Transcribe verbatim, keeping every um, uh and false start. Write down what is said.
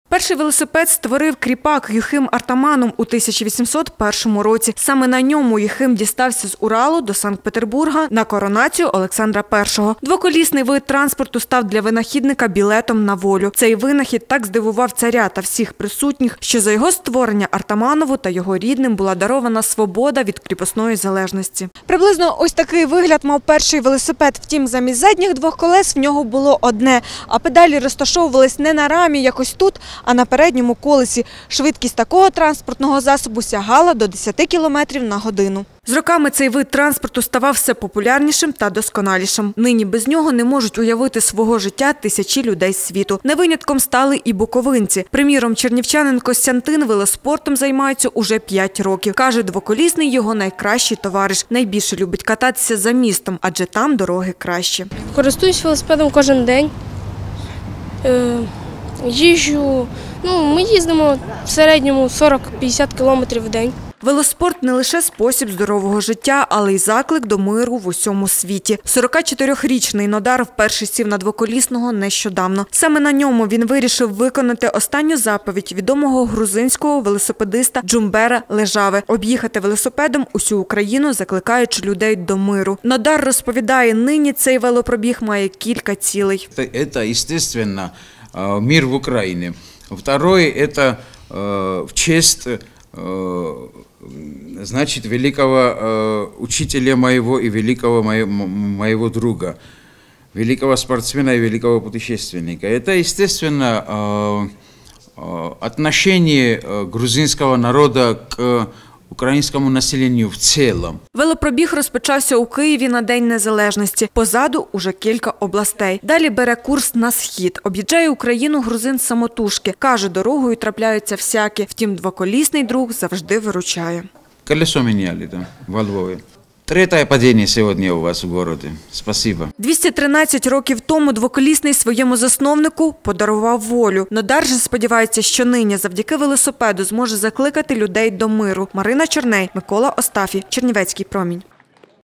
Перший велосипед створив кріпак Юхим Артаманов у тисяча вісімсот першому році. Саме на ньому Юхим дістався з Уралу до Санкт-Петербурга на коронацію Олександра Першого. Двоколісний вид транспорту став для винахідника білетом на волю. Цей винахід так здивував царя та всіх присутніх, що за його створення Артаманову та його рідним була дарована свобода від кріпосної залежності. Приблизно ось такий вигляд мав перший велосипед. Втім, замість задніх двох колес в нього було одне, а педалі розташовувались не на рамі, якось тут, а на передньому колесі. Швидкість такого транспортного засобу сягала до десяти кілометрів на годину. З роками цей вид транспорту ставав все популярнішим та досконалішим. Нині без нього не можуть уявити свого життя тисячі людей світу. Не винятком стали і буковинці. Приміром, чернівчанин Костянтин велоспортом займається уже п'ять років. Каже, двоколісний його найкращий товариш. Найбільше любить кататися за містом, адже там дороги кращі. Користуюсь велосипедом кожен день. Е, їжджу, ну, ми їздимо в середньому сорок-п'ятдесят кілометрів в день. Велоспорт – не лише спосіб здорового життя, але й заклик до миру в усьому світі. сорокачотирирічний Нодар вперше сів на двоколісного нещодавно. Саме на ньому він вирішив виконати останню заповідь відомого грузинського велосипедиста Джумбера Лежави – об'їхати велосипедом усю Україну, закликаючи людей до миру. Нодар розповідає, нині цей велопробіг має кілька цілей. Це, звісно, мир в Україні. Второе – це в честь значит, великого э, учителя моего и великого моего, моего друга, великого спортсмена и великого путешественника. Это, естественно, э, э, отношение грузинского народа к українському населенню в цілому. Велопробіг розпочався у Києві на День Незалежності. Позаду уже кілька областей. Далі бере курс на схід. Об'їжджає Україну грузин самотужки. Каже, дорогою трапляються всякі. Втім, двоколісний друг завжди виручає. Колесо міняли там, во Львові. Третє падіння сьогодні у вас у місті. Спасибо. двісті тринадцять років тому двоколісний своєму засновнику подарував волю. Нодар же сподівається, що нині завдяки велосипеду зможе закликати людей до миру. Марина Чорней, Микола Остафій, Чернівецький промінь.